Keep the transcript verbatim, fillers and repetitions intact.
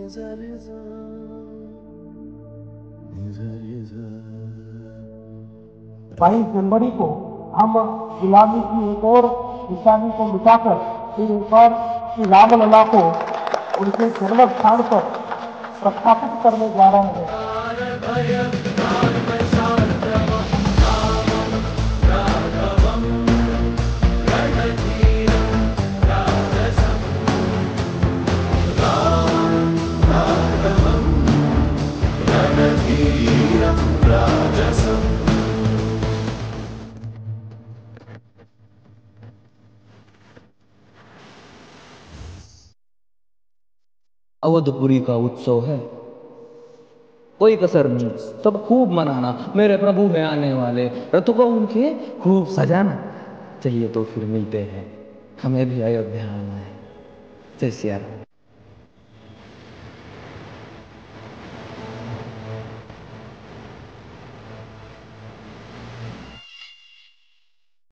बाईस जनवरी को हम गुलामी की एक और निशानी को मिटाकर फिर एक बार राम लला को उनके जन्म स्थान पर प्रस्थापित करने जा रहे हैं। अवधपुरी का उत्सव है, कोई कसर नहीं, सब खूब मनाना। मेरे प्रभु है आने वाले, रथ को उनके खूब सजाना। चलिए तो फिर मिलते हैं, हमें भी अयोध्या आना है। जय सिया राम।